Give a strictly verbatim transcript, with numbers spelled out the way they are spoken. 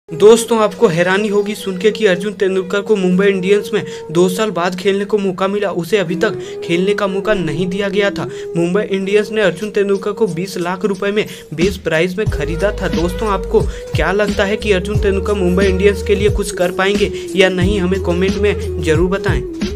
दोस्तों आपको हैरानी होगी सुन के कि अर्जुन तेंदुलकर को मुंबई इंडियंस में दो साल बाद खेलने को मौका मिला। उसे अभी तक खेलने का मौका नहीं दिया गया था। मुंबई इंडियंस ने अर्जुन तेंदुलकर को बीस लाख रुपए में बेस्ट प्राइस में खरीदा था। दोस्तों आपको क्या लगता है कि अर्जुन तेंदुलकर मुंबई इंडियंस के लिए कुछ कर पाएंगे या नहीं, हमें कॉमेंट में जरूर बताएं।